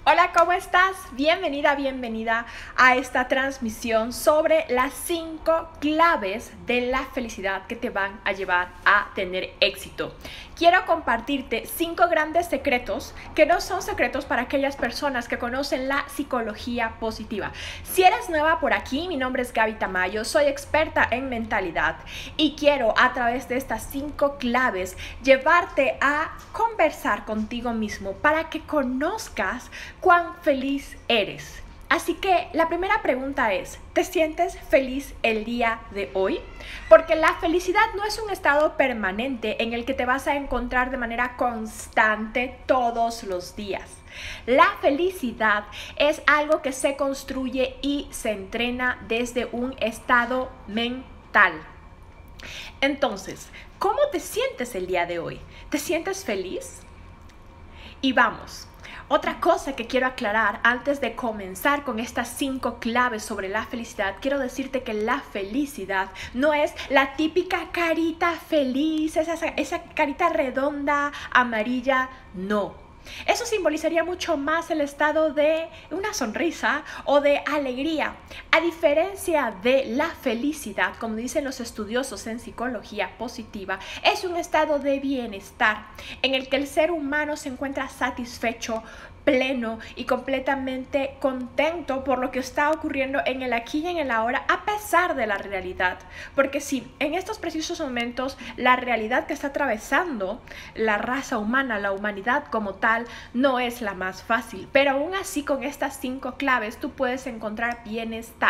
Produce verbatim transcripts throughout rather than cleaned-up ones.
Hola, ¿cómo estás? Bienvenida, bienvenida a esta transmisión sobre las cinco claves de la felicidad que te van a llevar a tener éxito. Quiero compartirte cinco grandes secretos que no son secretos para aquellas personas que conocen la psicología positiva. Si eres nueva por aquí, mi nombre es Gaby Tamayo, soy experta en mentalidad y quiero a través de estas cinco claves llevarte a conversar contigo mismo para que conozcas cuán feliz eres. Así que la primera pregunta es, ¿te sientes feliz el día de hoy? Porque la felicidad no es un estado permanente en el que te vas a encontrar de manera constante todos los días. La felicidad es algo que se construye y se entrena desde un estado mental. Entonces, ¿cómo te sientes el día de hoy? ¿Te sientes feliz? Y vamos. Otra cosa que quiero aclarar antes de comenzar con estas cinco claves sobre la felicidad, quiero decirte que la felicidad no es la típica carita feliz, esa, esa carita redonda, amarilla, no. Eso simbolizaría mucho más el estado de una sonrisa o de alegría. A diferencia de la felicidad, como dicen los estudiosos en psicología positiva, es un estado de bienestar en el que el ser humano se encuentra satisfecho, pleno y completamente contento por lo que está ocurriendo en el aquí y en el ahora a pesar de la realidad. Porque sí, en estos precisos momentos la realidad que está atravesando la raza humana, la humanidad como tal, no es la más fácil. Pero aún así con estas cinco claves tú puedes encontrar bienestar.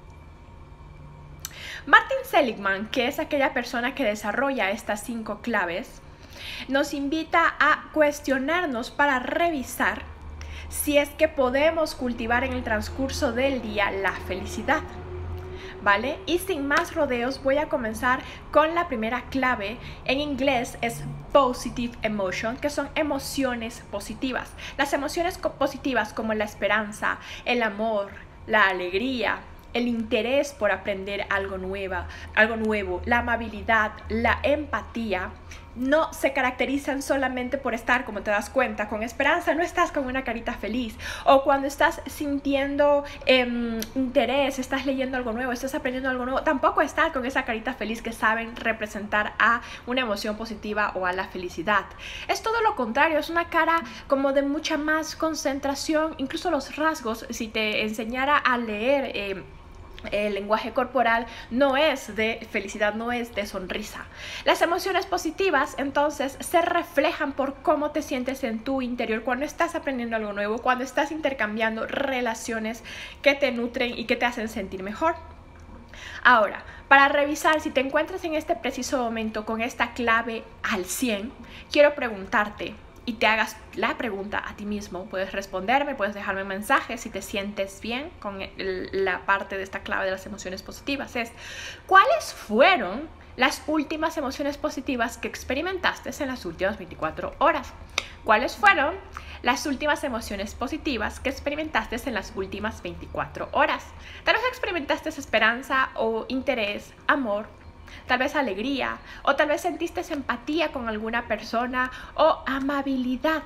Martin Seligman, que es aquella persona que desarrolla estas cinco claves, nos invita a cuestionarnos para revisar si es que podemos cultivar en el transcurso del día la felicidad, ¿vale? Y sin más rodeos voy a comenzar con la primera clave. En inglés es positive emotion, que son emociones positivas. Las emociones positivas como la esperanza, el amor, la alegría, el interés por aprender algo nuevo, algo nuevo, la amabilidad, la empatía, no se caracterizan solamente por estar, como te das cuenta, con esperanza. No estás con una carita feliz. O cuando estás sintiendo eh, interés, estás leyendo algo nuevo, estás aprendiendo algo nuevo, tampoco estás con esa carita feliz que saben representar a una emoción positiva o a la felicidad. Es todo lo contrario, es una cara como de mucha más concentración. Incluso los rasgos, si te enseñara a leer eh, el lenguaje corporal, no es de felicidad, no es de sonrisa. Las emociones positivas entonces se reflejan por cómo te sientes en tu interior cuando estás aprendiendo algo nuevo, cuando estás intercambiando relaciones que te nutren y que te hacen sentir mejor. Ahora, para revisar si te encuentras en este preciso momento con esta clave al cien, quiero preguntarte y te hagas la pregunta a ti mismo. Puedes responderme, puedes dejarme un mensaje si te sientes bien con el, la parte de esta clave de las emociones positivas. Es, ¿cuáles fueron las últimas emociones positivas que experimentaste en las últimas veinticuatro horas? ¿Cuáles fueron las últimas emociones positivas que experimentaste en las últimas veinticuatro horas? Tal vez experimentaste esperanza o interés, amor, tal vez alegría, o tal vez sentiste empatía con alguna persona o amabilidad.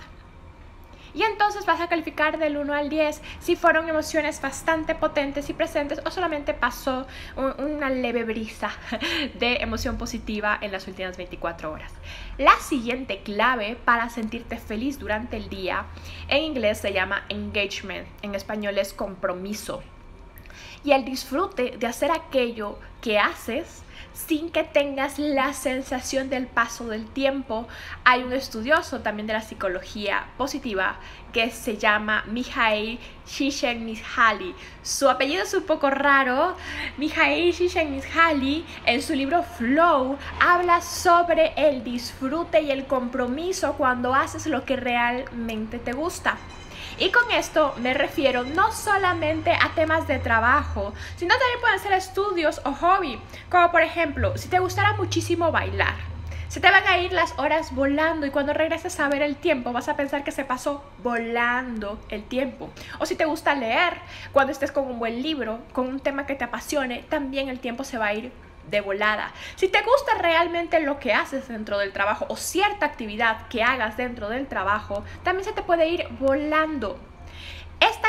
Y entonces vas a calificar del uno al diez si fueron emociones bastante potentes y presentes o solamente pasó un, una leve brisa de emoción positiva en las últimas veinticuatro horas. La siguiente clave para sentirte feliz durante el día, en inglés se llama engagement, en español es compromiso. Y el disfrute de hacer aquello que haces sin que tengas la sensación del paso del tiempo. Hay un estudioso también de la psicología positiva que se llama Mihaly Csikszentmihalyi. Su apellido es un poco raro. Mihaly Csikszentmihalyi, en su libro Flow, habla sobre el disfrute y el compromiso cuando haces lo que realmente te gusta. Y con esto me refiero no solamente a temas de trabajo, sino también pueden ser estudios o hobby. Como por ejemplo, si te gustara muchísimo bailar, se te van a ir las horas volando y cuando regreses a ver el tiempo vas a pensar que se pasó volando el tiempo. O si te gusta leer, cuando estés con un buen libro, con un tema que te apasione, también el tiempo se va a ir de volada. Si te gusta realmente lo que haces dentro del trabajo o cierta actividad que hagas dentro del trabajo, también se te puede ir volando.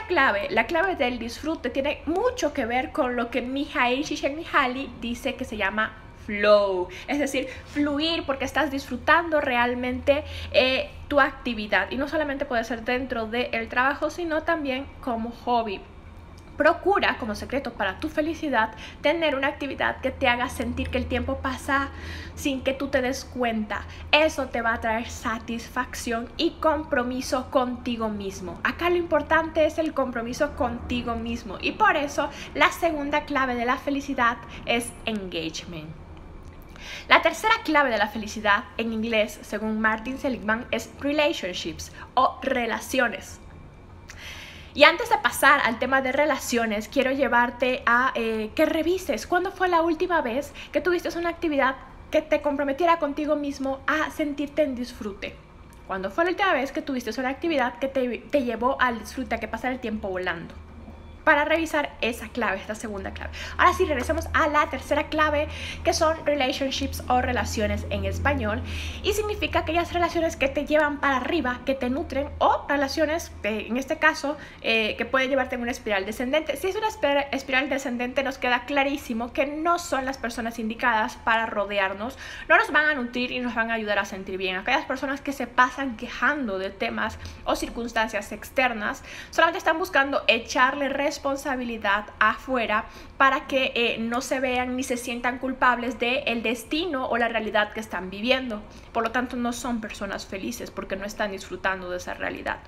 clave, la clave del disfrute, tiene mucho que ver con lo que Mihaly Csikszentmihalyi dice que se llama flow, es decir, fluir porque estás disfrutando realmente eh, tu actividad, y no solamente puede ser dentro del trabajo, sino también como hobby. Procura, como secreto para tu felicidad, tener una actividad que te haga sentir que el tiempo pasa sin que tú te des cuenta. Eso te va a traer satisfacción y compromiso contigo mismo. Acá lo importante es el compromiso contigo mismo, y por eso la segunda clave de la felicidad es engagement. La tercera clave de la felicidad en inglés, según Martin Seligman, es relationships o relaciones. Y antes de pasar al tema de relaciones, quiero llevarte a eh, que revises cuándo fue la última vez que tuviste una actividad que te comprometiera contigo mismo a sentirte en disfrute. ¿Cuándo fue la última vez que tuviste una actividad que te, te llevó al disfrute, a que pasara el tiempo volando? Para revisar esa clave, esta segunda clave. Ahora sí, regresemos a la tercera clave, que son relationships o relaciones en español, y significa aquellas relaciones que te llevan para arriba, que te nutren, o relaciones, eh, en este caso, eh, que pueden llevarte en una espiral descendente. Si es una espiral descendente, nos queda clarísimo que no son las personas indicadas para rodearnos, no nos van a nutrir y nos van a ayudar a sentir bien. Aquellas personas que se pasan quejando de temas o circunstancias externas, solamente están buscando echarle responsabilidad responsabilidad afuera para que eh, no se vean ni se sientan culpables del destino o la realidad que están viviendo. Por lo tanto, no son personas felices porque no están disfrutando de esa realidad.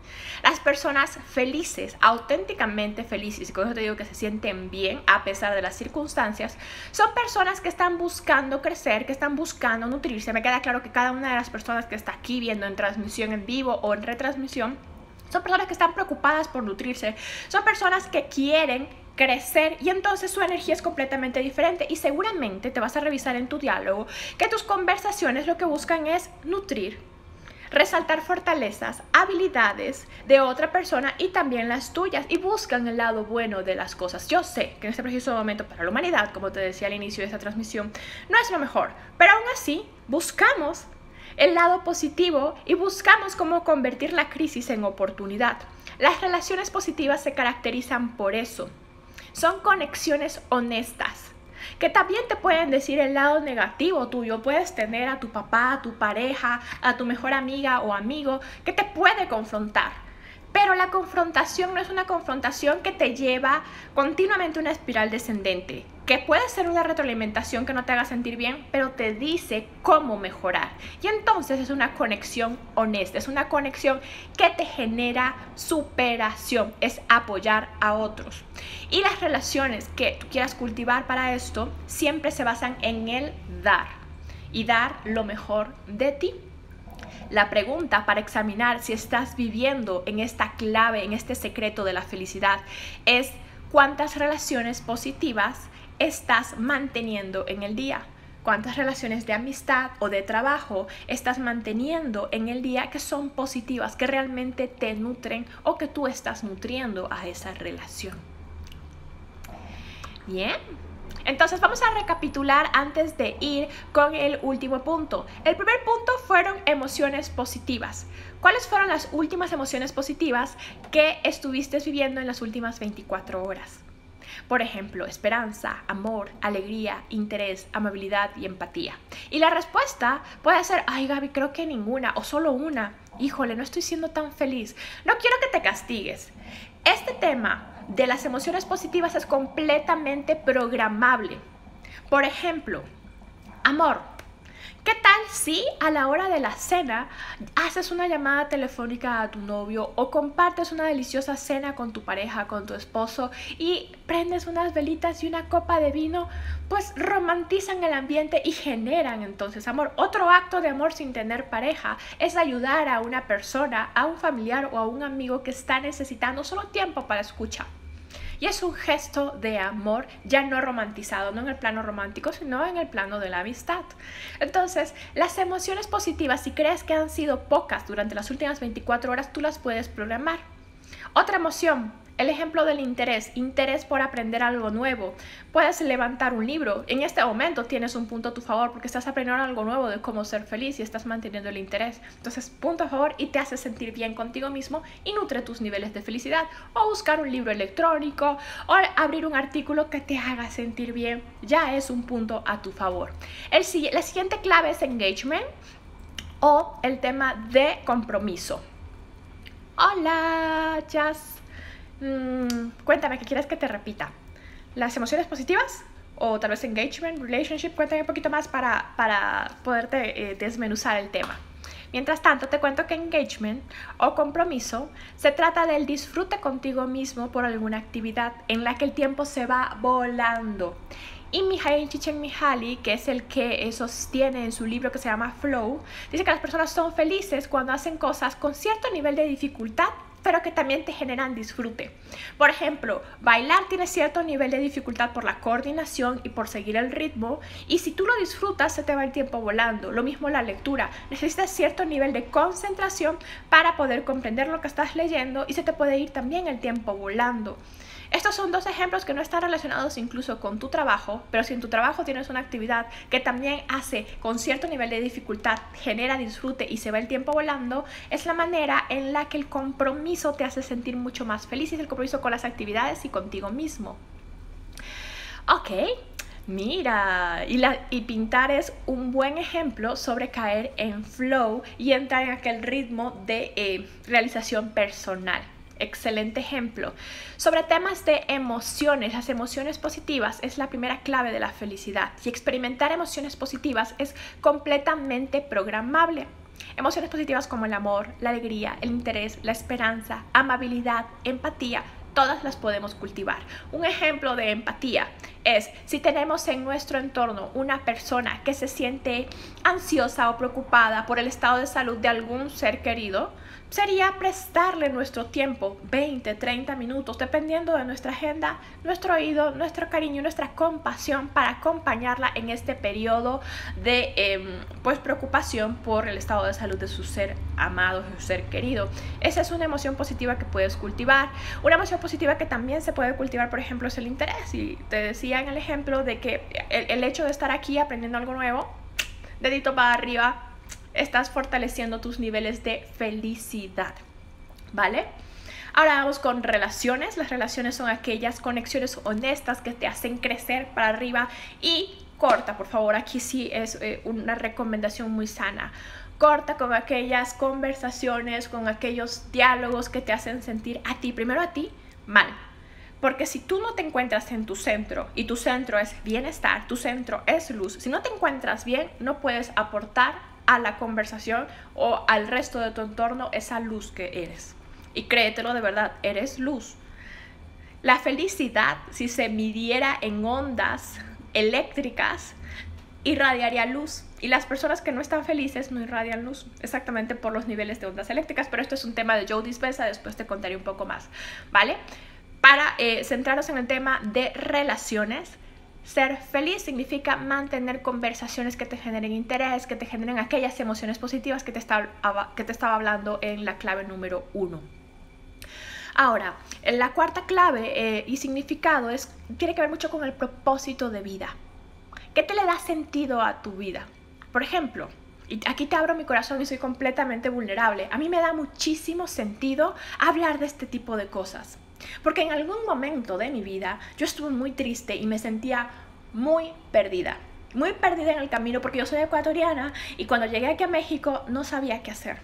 Las personas felices, auténticamente felices, y con eso te digo que se sienten bien a pesar de las circunstancias, son personas que están buscando crecer, que están buscando nutrirse. Me queda claro que cada una de las personas que está aquí viendo en transmisión en vivo o en retransmisión son personas que están preocupadas por nutrirse, son personas que quieren crecer, y entonces su energía es completamente diferente, y seguramente te vas a revisar en tu diálogo que tus conversaciones lo que buscan es nutrir, resaltar fortalezas, habilidades de otra persona y también las tuyas, y buscan el lado bueno de las cosas. Yo sé que en este preciso momento para la humanidad, como te decía al inicio de esta transmisión, no es lo mejor, pero aún así buscamos el lado positivo y buscamos cómo convertir la crisis en oportunidad. Las relaciones positivas se caracterizan por eso. Son conexiones honestas, que también te pueden decir el lado negativo tuyo. Puedes tener a tu papá, a tu pareja, a tu mejor amiga o amigo que te puede confrontar. Pero la confrontación no es una confrontación que te lleva continuamente a una espiral descendente, que puede ser una retroalimentación que no te haga sentir bien, pero te dice cómo mejorar. Y entonces es una conexión honesta, es una conexión que te genera superación, es apoyar a otros. Y las relaciones que tú quieras cultivar para esto siempre se basan en el dar, y dar lo mejor de ti. La pregunta para examinar si estás viviendo en esta clave, en este secreto de la felicidad, es ¿cuántas relaciones positivas estás manteniendo en el día? ¿Cuántas relaciones de amistad o de trabajo estás manteniendo en el día que son positivas, que realmente te nutren o que tú estás nutriendo a esa relación? Bien. Entonces vamos a recapitular antes de ir con el último punto. El primer punto fueron emociones positivas. ¿Cuáles fueron las últimas emociones positivas que estuviste viviendo en las últimas veinticuatro horas? Por ejemplo, esperanza, amor, alegría, interés, amabilidad y empatía. Y la respuesta puede ser, ay Gaby, creo que ninguna o solo una. Híjole, no estoy siendo tan feliz. No quiero que te castigues. Este tema de las emociones positivas es completamente programable. Por ejemplo, amor. ¿Qué tal si a la hora de la cena haces una llamada telefónica a tu novio o compartes una deliciosa cena con tu pareja, con tu esposo, y prendes unas velitas y una copa de vino? Pues romantizan el ambiente y generan entonces amor. Otro acto de amor sin tener pareja es ayudar a una persona, a un familiar o a un amigo que está necesitando solo tiempo para escuchar. Y es un gesto de amor ya no romantizado, no en el plano romántico, sino en el plano de la amistad. Entonces, las emociones positivas, si crees que han sido pocas durante las últimas veinticuatro horas, tú las puedes programar. Otra emoción, El ejemplo del interés, interés por aprender algo nuevo. Puedes levantar un libro. En este momento tienes un punto a tu favor porque estás aprendiendo algo nuevo de cómo ser feliz y estás manteniendo el interés. Entonces, punto a favor y te hace sentir bien contigo mismo y nutre tus niveles de felicidad. O buscar un libro electrónico o abrir un artículo que te haga sentir bien. Ya es un punto a tu favor. El, la siguiente clave es engagement o el tema de compromiso. Hola, Jazz. Mm, cuéntame, ¿qué quieres que te repita? ¿Las emociones positivas? O tal vez engagement, relationship. Cuéntame un poquito más para, para poderte eh, desmenuzar el tema. Mientras tanto, te cuento que engagement o compromiso se trata del disfrute contigo mismo por alguna actividad en la que el tiempo se va volando. Y Mihaly Csikszentmihalyi, que es el que sostiene en su libro que se llama Flow, dice que las personas son felices cuando hacen cosas con cierto nivel de dificultad, pero que también te generan disfrute. Por ejemplo, bailar tiene cierto nivel de dificultad por la coordinación y por seguir el ritmo, y si tú lo disfrutas se te va el tiempo volando. Lo mismo la lectura, necesitas cierto nivel de concentración para poder comprender lo que estás leyendo y se te puede ir también el tiempo volando. Estos son dos ejemplos que no están relacionados incluso con tu trabajo, pero si en tu trabajo tienes una actividad que también hace con cierto nivel de dificultad, genera disfrute y se va el tiempo volando, es la manera en la que el compromiso te hace sentir mucho más feliz, y es el compromiso con las actividades y contigo mismo. Ok, mira, y, la, y pintar es un buen ejemplo sobre caer en flow y entrar en aquel ritmo de eh, realización personal. Excelente ejemplo. Sobre temas de emociones, las emociones positivas es la primera clave de la felicidad, y experimentar emociones positivas es completamente programable. Emociones positivas como el amor, la alegría, el interés, la esperanza, amabilidad, empatía, todas las podemos cultivar. Un ejemplo de empatía es si tenemos en nuestro entorno una persona que se siente ansiosa o preocupada por el estado de salud de algún ser querido, sería prestarle nuestro tiempo, veinte, treinta minutos, dependiendo de nuestra agenda, nuestro oído, nuestro cariño, nuestra compasión para acompañarla en este periodo de eh, pues, preocupación por el estado de salud de su ser amado, de su ser querido. Esa es una emoción positiva que puedes cultivar. Una emoción positiva que también se puede cultivar, por ejemplo, es el interés. Y te decía en el ejemplo de que el, el hecho de estar aquí aprendiendo algo nuevo, dedito para arriba, estás fortaleciendo tus niveles de felicidad, ¿vale? Ahora vamos con relaciones. Las relaciones son aquellas conexiones honestas que te hacen crecer para arriba. Y corta, por favor, aquí sí es eh, una recomendación muy sana. Corta con aquellas conversaciones, con aquellos diálogos que te hacen sentir a ti, primero a ti, mal. Porque si tú no te encuentras en tu centro, y tu centro es bienestar, tu centro es luz, si no te encuentras bien, no puedes aportar a la conversación o al resto de tu entorno esa luz que eres. Y créetelo, de verdad, eres luz. La felicidad, si se midiera en ondas eléctricas, irradiaría luz. Y las personas que no están felices no irradian luz, exactamente por los niveles de ondas eléctricas. Pero esto es un tema de Joe Dispenza, después te contaré un poco más, ¿vale? Para eh, centrarnos en el tema de relaciones, ser feliz significa mantener conversaciones que te generen interés, que te generen aquellas emociones positivas que te, está, que te estaba hablando en la clave número uno. Ahora, la cuarta clave eh, y significado es, tiene que ver mucho con el propósito de vida. ¿Qué te le da sentido a tu vida? Por ejemplo, y aquí te abro mi corazón y soy completamente vulnerable. A mí me da muchísimo sentido hablar de este tipo de cosas. Porque en algún momento de mi vida yo estuve muy triste y me sentía muy perdida. Muy perdida en el camino porque yo soy ecuatoriana y cuando llegué aquí a México no sabía qué hacer.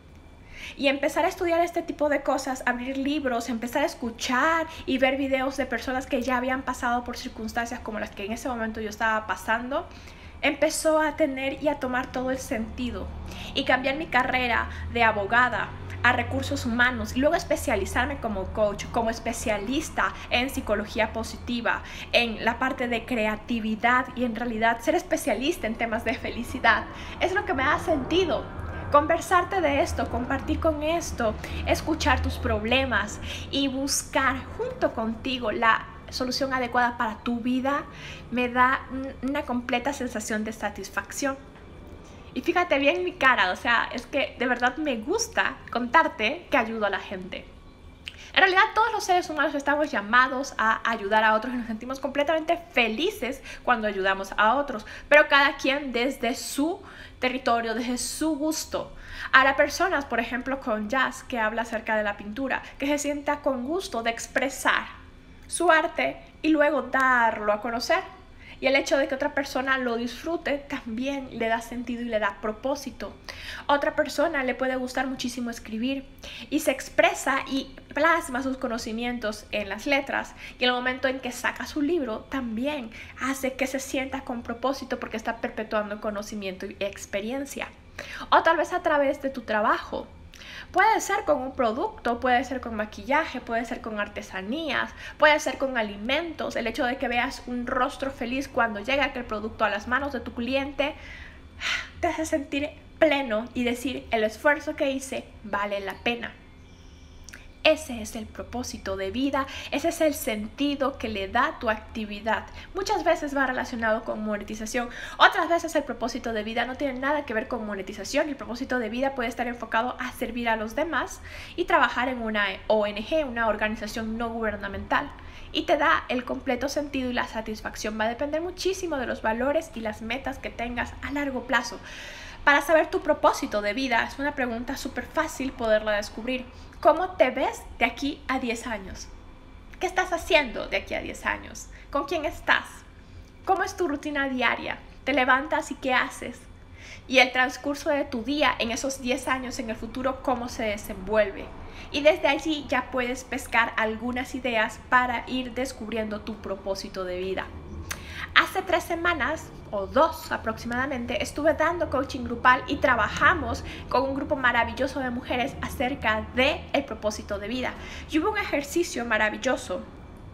Y empezar a estudiar este tipo de cosas, abrir libros, empezar a escuchar y ver videos de personas que ya habían pasado por circunstancias como las que en ese momento yo estaba pasando, empezó a tener y a tomar todo el sentido. Y cambiar mi carrera de abogada a recursos humanos y luego especializarme como coach, como especialista en psicología positiva, en la parte de creatividad y en realidad ser especialista en temas de felicidad, es lo que me da sentido. Conversarte de esto, compartir con esto, escuchar tus problemas y buscar junto contigo la solución adecuada para tu vida, me da una completa sensación de satisfacción. Y fíjate bien mi cara, o sea, es que de verdad me gusta contarte que ayudo a la gente. En realidad todos los seres humanos estamos llamados a ayudar a otros y nos sentimos completamente felices cuando ayudamos a otros, pero cada quien desde su territorio, desde su gusto. Habrá personas, por ejemplo, con Jazz, que habla acerca de la pintura, que se sienta con gusto de expresar su arte y luego darlo a conocer. Y el hecho de que otra persona lo disfrute también le da sentido y le da propósito. Otra persona le puede gustar muchísimo escribir y se expresa y plasma sus conocimientos en las letras. Y en el momento en que saca su libro también hace que se sienta con propósito porque está perpetuando conocimiento y experiencia. O tal vez a través de tu trabajo. Puede ser con un producto, puede ser con maquillaje, puede ser con artesanías, puede ser con alimentos. El hecho de que veas un rostro feliz cuando llega aquel producto a las manos de tu cliente te hace sentir pleno y decir, el esfuerzo que hice vale la pena. Ese es el propósito de vida, ese es el sentido que le da tu actividad. Muchas veces va relacionado con monetización, otras veces el propósito de vida no tiene nada que ver con monetización. El propósito de vida puede estar enfocado a servir a los demás y trabajar en una O N G, una organización no gubernamental. Y te da el completo sentido y la satisfacción. Va a depender muchísimo de los valores y las metas que tengas a largo plazo. Para saber tu propósito de vida es una pregunta súper fácil poderla descubrir. ¿Cómo te ves de aquí a diez años? ¿Qué estás haciendo de aquí a diez años? ¿Con quién estás? ¿Cómo es tu rutina diaria? ¿Te levantas y qué haces? Y el transcurso de tu día en esos diez años en el futuro, ¿cómo se desenvuelve? Y desde allí ya puedes pescar algunas ideas para ir descubriendo tu propósito de vida. Hace tres semanas o dos aproximadamente estuve dando coaching grupal y trabajamos con un grupo maravilloso de mujeres acerca del propósito de vida. Y hubo un ejercicio maravilloso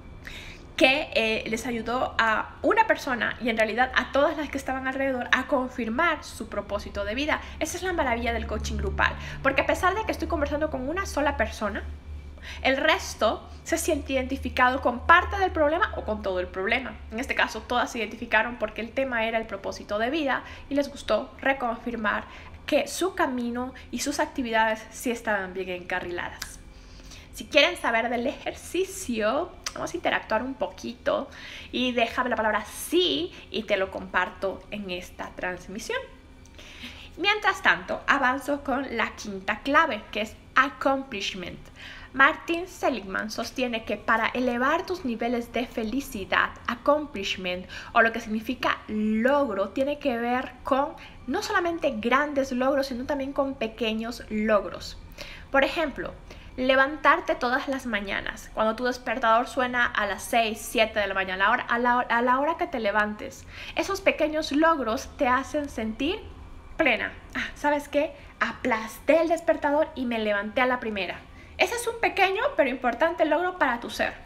que eh, les ayudó a una persona y en realidad a todas las que estaban alrededor a confirmar su propósito de vida. Esa es la maravilla del coaching grupal, porque a pesar de que estoy conversando con una sola persona, el resto se siente identificado con parte del problema o con todo el problema. En este caso, todas se identificaron porque el tema era el propósito de vida y les gustó reconfirmar que su camino y sus actividades sí estaban bien encarriladas. Si quieren saber del ejercicio, vamos a interactuar un poquito y déjame la palabra sí y te lo comparto en esta transmisión. Mientras tanto, avanzo con la quinta clave, que es accomplishment. Martin Seligman sostiene que para elevar tus niveles de felicidad, accomplishment, o lo que significa logro, tiene que ver con no solamente grandes logros, sino también con pequeños logros. Por ejemplo, levantarte todas las mañanas, cuando tu despertador suena a las seis, siete de la mañana, a la hora, a la, a la hora que te levantes. Esos pequeños logros te hacen sentir plena. Ah, ¿sabes qué? Aplasté el despertador y me levanté a la primera. Ese es un pequeño pero importante logro para tu ser.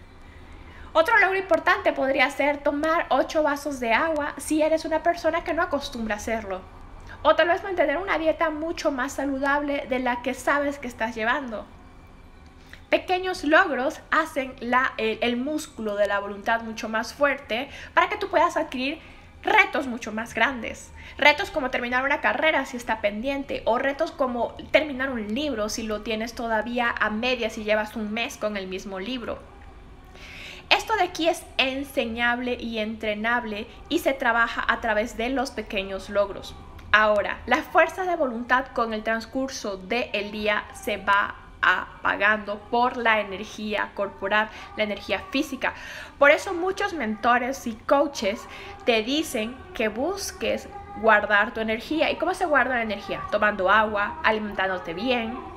Otro logro importante podría ser tomar ocho vasos de agua si eres una persona que no acostumbra a hacerlo. O tal vez mantener una dieta mucho más saludable de la que sabes que estás llevando. Pequeños logros hacen la, el, el músculo de la voluntad mucho más fuerte para que tú puedas adquirir retos mucho más grandes. Retos como terminar una carrera si está pendiente, o retos como terminar un libro si lo tienes todavía a medias y llevas un mes con el mismo libro. Esto de aquí es enseñable y entrenable y se trabaja a través de los pequeños logros. Ahora, la fuerza de voluntad con el transcurso del día se va apagando por la energía corporal, la energía física. Por eso muchos mentores y coaches te dicen que busques guardar tu energía. ¿Y cómo se guarda la energía? Tomando agua, alimentándote bien,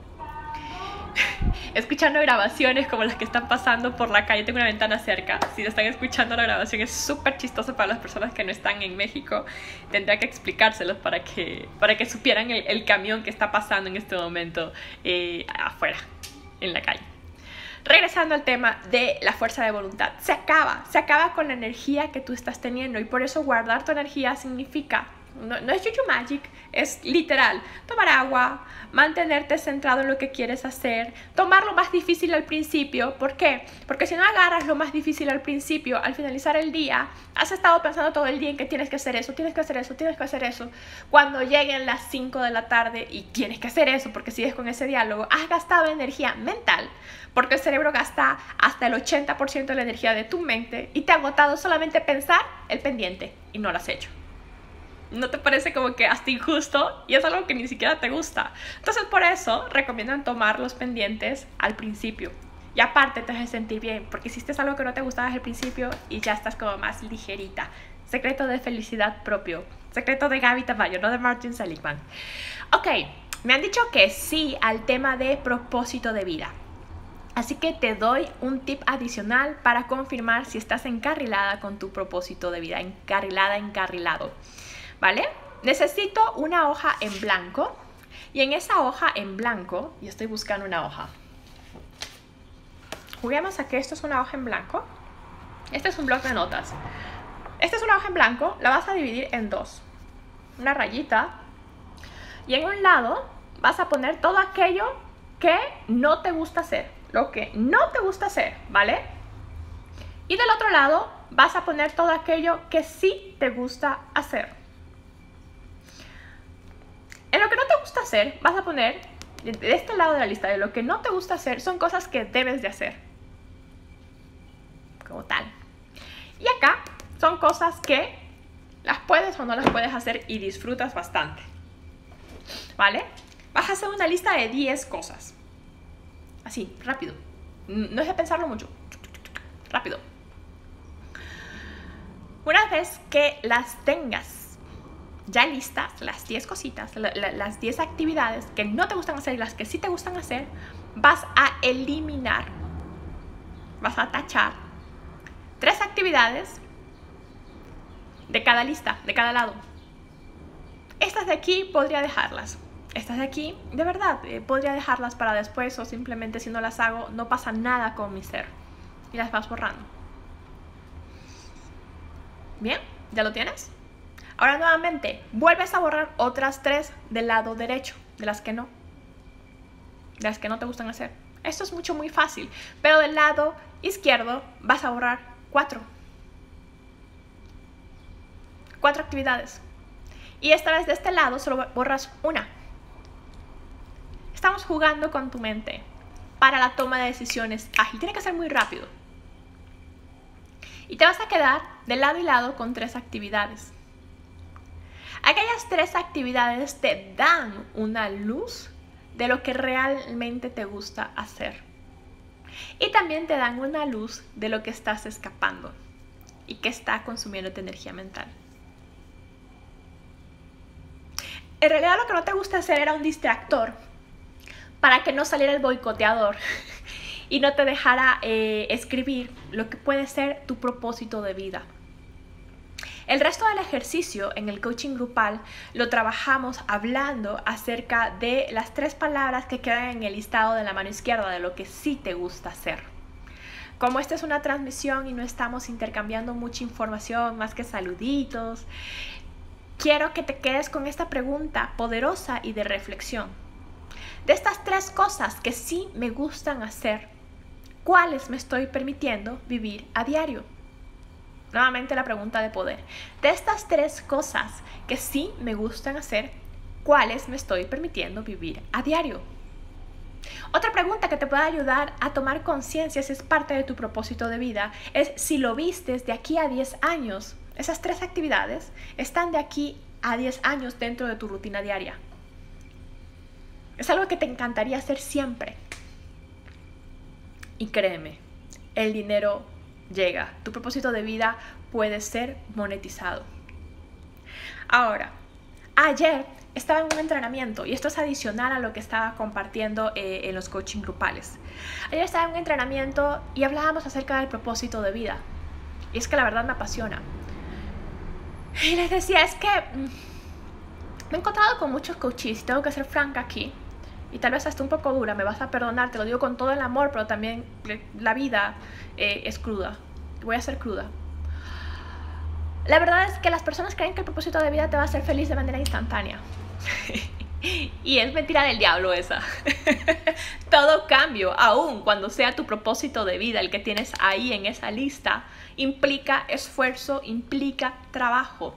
escuchando grabaciones como las que están pasando por la calle. Tengo una ventana cerca. Si están escuchando la grabación es súper chistoso para las personas que no están en México. Tendría que explicárselos para que, para que supieran el, el camión que está pasando en este momento eh, afuera, en la calle. Regresando al tema de la fuerza de voluntad. Se acaba, se acaba con la energía que tú estás teniendo y por eso guardar tu energía significa, no, no es Juju Magic, Es literal, tomar agua, mantenerte centrado en lo que quieres hacer, tomar lo más difícil al principio. ¿Por qué? Porque si no agarras lo más difícil al principio, al finalizar el día, has estado pensando todo el día en que tienes que hacer eso, tienes que hacer eso, tienes que hacer eso. Cuando lleguen las cinco de la tarde y tienes que hacer eso porque sigues con ese diálogo, has gastado energía mental, porque el cerebro gasta hasta el ochenta por ciento de la energía de tu mente y te ha agotado solamente pensar el pendiente y no lo has hecho. ¿No te parece como que hasta injusto? Y es algo que ni siquiera te gusta. Entonces por eso recomiendan tomar los pendientes al principio. Y aparte te hace sentir bien, porque hiciste algo que no te gustaba desde el principio y ya estás como más ligerita. Secreto de felicidad propio. Secreto de Gaby Tamayo, no de Martin Seligman. Ok, me han dicho que sí al tema de propósito de vida. Así que te doy un tip adicional para confirmar si estás encarrilada con tu propósito de vida. Encarrilada, encarrilado. ¿Vale? Necesito una hoja en blanco y en esa hoja en blanco, y estoy buscando una hoja. Juguemos a que esto es una hoja en blanco. Este es un bloc de notas. Esta es una hoja en blanco, la vas a dividir en dos. Una rayita. Y en un lado vas a poner todo aquello que no te gusta hacer. Lo que no te gusta hacer, ¿vale? Y del otro lado vas a poner todo aquello que sí te gusta hacer. En lo que no te gusta hacer, vas a poner, de este lado de la lista, de lo que no te gusta hacer, son cosas que debes de hacer. Como tal. Y acá son cosas que las puedes o no las puedes hacer y disfrutas bastante. ¿Vale? Vas a hacer una lista de diez cosas. Así, rápido. No es de pensarlo mucho. Rápido. Una vez que las tengas ya listas, las diez cositas, la, la, las diez actividades que no te gustan hacer y las que sí te gustan hacer, vas a eliminar, vas a tachar tres actividades de cada lista, de cada lado. Estas de aquí podría dejarlas. Estas de aquí, de verdad, eh, podría dejarlas para después, o simplemente si no las hago, no pasa nada con mi ser. Y las vas borrando. ¿Bien? ¿Ya lo tienes? Ahora nuevamente, vuelves a borrar otras tres del lado derecho, de las que no. De las que no te gustan hacer. Esto es mucho, muy fácil. Pero del lado izquierdo vas a borrar cuatro. Cuatro actividades. Y esta vez de este lado solo borras una. Estamos jugando con tu mente para la toma de decisiones ágil. Tiene que ser muy rápido. Y te vas a quedar de lado y lado con tres actividades. Aquellas tres actividades te dan una luz de lo que realmente te gusta hacer. Y también te dan una luz de lo que estás escapando y que está consumiendo tu energía mental. En realidad lo que no te gusta hacer era un distractor para que no saliera el boicoteador y no te dejara eh, escribir lo que puede ser tu propósito de vida. El resto del ejercicio en el coaching grupal lo trabajamos hablando acerca de las tres palabras que quedan en el listado de la mano izquierda de lo que sí te gusta hacer. Como esta es una transmisión y no estamos intercambiando mucha información más que saluditos, quiero que te quedes con esta pregunta poderosa y de reflexión. De estas tres cosas que sí me gustan hacer, ¿cuáles me estoy permitiendo vivir a diario? Nuevamente la pregunta de poder. De estas tres cosas que sí me gustan hacer, ¿cuáles me estoy permitiendo vivir a diario? Otra pregunta que te puede ayudar a tomar conciencia si es parte de tu propósito de vida es si lo vistes de aquí a diez años. Esas tres actividades están de aquí a diez años dentro de tu rutina diaria. Es algo que te encantaría hacer siempre. Y créeme, el dinero llega. Tu propósito de vida puede ser monetizado. Ahora, ayer estaba en un entrenamiento y esto es adicional a lo que estaba compartiendo eh, en los coaching grupales. Ayer estaba en un entrenamiento y hablábamos acerca del propósito de vida. Y es que la verdad me apasiona. Y les decía, es que mmm, me he encontrado con muchos coaches y tengo que ser franca aquí. Y tal vez hasta un poco dura, me vas a perdonar, te lo digo con todo el amor, pero también la vida eh, es cruda. Voy a ser cruda. La verdad es que las personas creen que el propósito de vida te va a hacer feliz de manera instantánea. Y es mentira del diablo esa. Todo cambio, aun cuando sea tu propósito de vida el que tienes ahí en esa lista, implica esfuerzo, implica trabajo.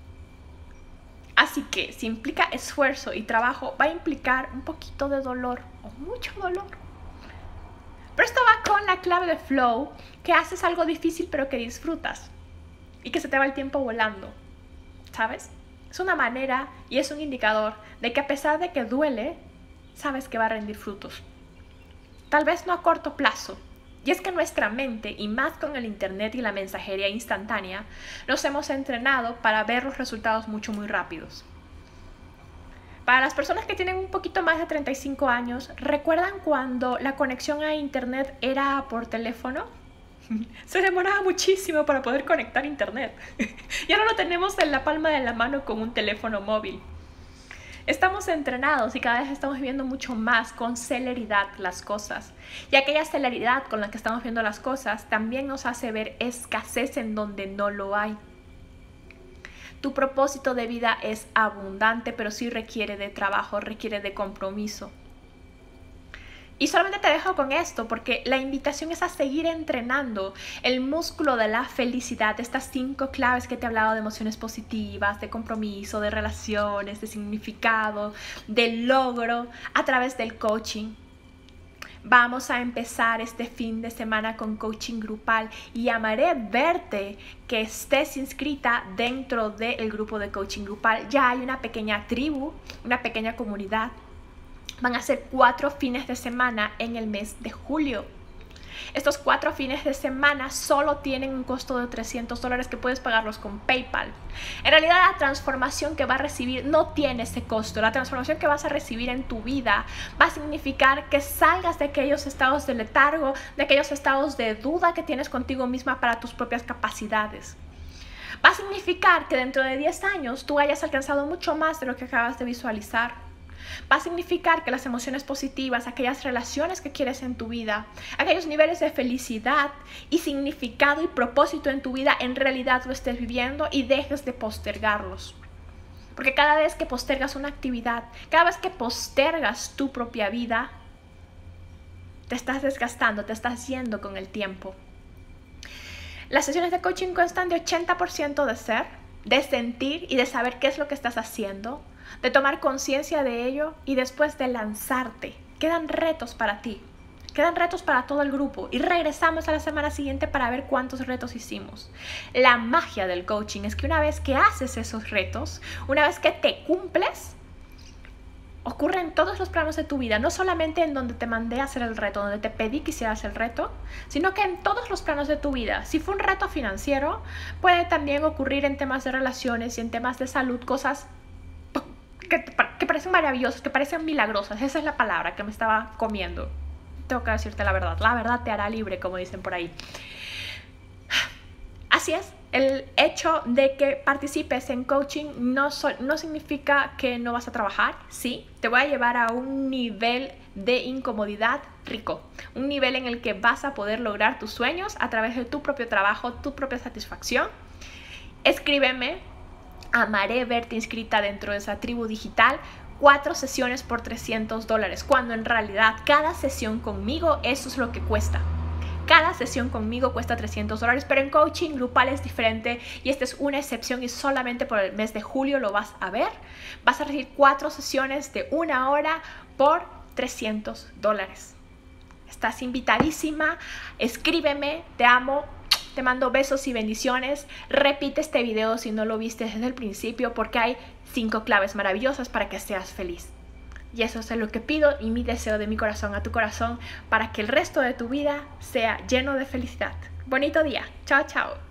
Así que si implica esfuerzo y trabajo, va a implicar un poquito de dolor o mucho dolor. Pero esto va con la clave de flow, que haces algo difícil pero que disfrutas y que se te va el tiempo volando, ¿sabes? Es una manera y es un indicador de que a pesar de que duele, sabes que va a rendir frutos. Tal vez no a corto plazo. Y es que nuestra mente, y más con el internet y la mensajería instantánea, nos hemos entrenado para ver los resultados mucho, muy rápidos. Para las personas que tienen un poquito más de treinta y cinco años, ¿recuerdan cuando la conexión a internet era por teléfono? Se demoraba muchísimo para poder conectar a internet. Y ahora lo tenemos en la palma de la mano con un teléfono móvil. Estamos entrenados y cada vez estamos viendo mucho más con celeridad las cosas. Y aquella celeridad con la que estamos viendo las cosas también nos hace ver escasez en donde no lo hay. Tu propósito de vida es abundante, pero sí requiere de trabajo, requiere de compromiso. Y solamente te dejo con esto porque la invitación es a seguir entrenando el músculo de la felicidad, estas cinco claves que te he hablado de emociones positivas, de compromiso, de relaciones, de significado, de logro a través del coaching. Vamos a empezar este fin de semana con coaching grupal y amaré verte que estés inscrita dentro del grupo de coaching grupal. Ya hay una pequeña tribu, una pequeña comunidad. Van a ser cuatro fines de semana en el mes de julio. Estos cuatro fines de semana solo tienen un costo de trescientos dólares que puedes pagarlos con PayPal. En realidad la transformación que va a recibir no tiene ese costo. La transformación que vas a recibir en tu vida va a significar que salgas de aquellos estados de letargo, de aquellos estados de duda que tienes contigo misma para tus propias capacidades. Va a significar que dentro de diez años tú hayas alcanzado mucho más de lo que acabas de visualizar. Va a significar que las emociones positivas, aquellas relaciones que quieres en tu vida, aquellos niveles de felicidad y significado y propósito en tu vida, en realidad lo estés viviendo y dejes de postergarlos. Porque cada vez que postergas una actividad, cada vez que postergas tu propia vida, te estás desgastando, te estás yendo con el tiempo. Las sesiones de coaching constan de ochenta por ciento de ser, de sentir y de saber qué es lo que estás haciendo, de tomar conciencia de ello y después de lanzarte. Quedan retos para ti, quedan retos para todo el grupo y regresamos a la semana siguiente para ver cuántos retos hicimos. La magia del coaching es que una vez que haces esos retos, una vez que te cumples, ocurre en todos los planos de tu vida, no solamente en donde te mandé a hacer el reto, donde te pedí que hicieras el reto, sino que en todos los planos de tu vida. Si fue un reto financiero, puede también ocurrir en temas de relaciones y en temas de salud, cosas que, que parecen maravillosas, que parecen milagrosas. Esa es la palabra que me estaba comiendo. Tengo que decirte la verdad. La verdad te hará libre, como dicen por ahí. Así es. El hecho de que participes en coaching no, so, no significa que no vas a trabajar. Sí, te voy a llevar a un nivel de incomodidad rico. Un nivel en el que vas a poder lograr tus sueños a través de tu propio trabajo, tu propia satisfacción. Escríbeme. Amaré verte inscrita dentro de esa tribu digital. Cuatro sesiones por trescientos dólares, cuando en realidad cada sesión conmigo eso es lo que cuesta. Cada sesión conmigo cuesta trescientos dólares, pero en coaching grupal es diferente y esta es una excepción y solamente por el mes de julio lo vas a ver. Vas a recibir cuatro sesiones de una hora por trescientos dólares. Estás invitadísima, escríbeme, te amo. Te mando besos y bendiciones. Repite este video si no lo viste desde el principio porque hay cinco claves maravillosas para que seas feliz. Y eso es lo que pido y mi deseo de mi corazón a tu corazón para que el resto de tu vida sea lleno de felicidad. Bonito día. Chao, chao.